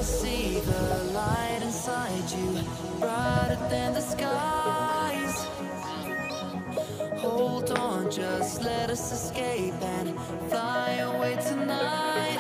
see the light inside you, brighter than the skies. Hold on, just let us escape and fly away tonight.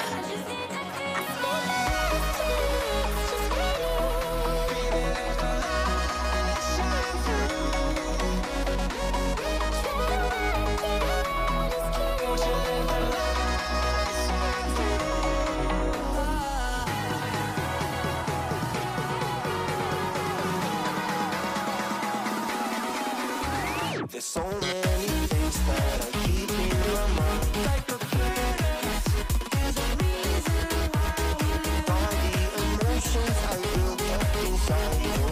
There's so many things that I keep in my mind, like the planets. There's a reason why all the emotions I built up inside you.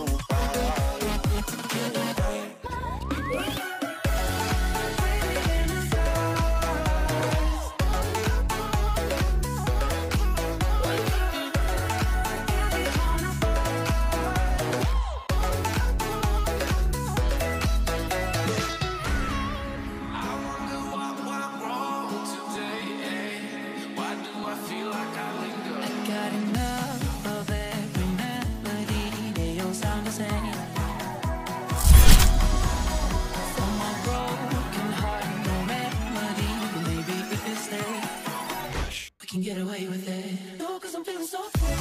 Got enough of every melody, they all sound the same. For my broken heart, no remedy, but maybe if you stay, we can get away with it. No, 'cause I'm feeling so free.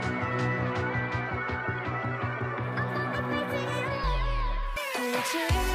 Change